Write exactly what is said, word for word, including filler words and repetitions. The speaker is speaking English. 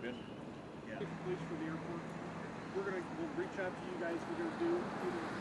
Good. Yeah. Police for the airport. We're gonna we'll reach out to you guys. We're gonna do either